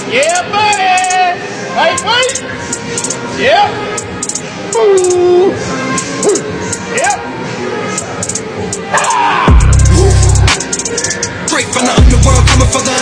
Yeah, buddy. Wait. Yep. Yep. Straight from the underworld, coming for the